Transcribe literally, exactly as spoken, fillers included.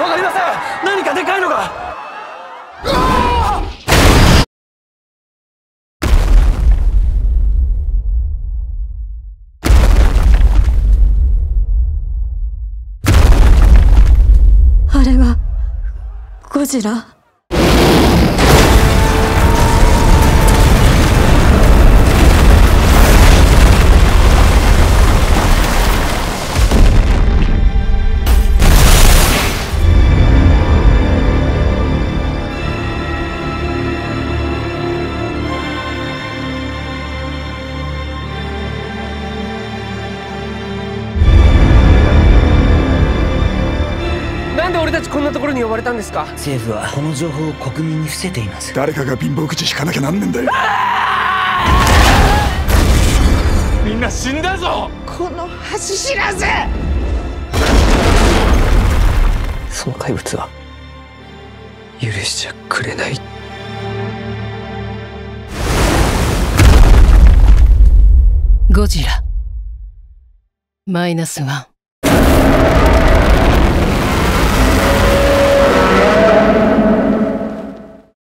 わかりません。何かでかいのが。 あれはゴジラ。 なんで俺たちこんなところに呼ばれたんですか？ 政府はこの情報を国民に伏せています。 誰かが貧乏口引かなきゃなんねんだよ。 みんな死んだぞ。 この恥知らず。 その怪物は許しちゃくれない。 ゴジラマイナスワン。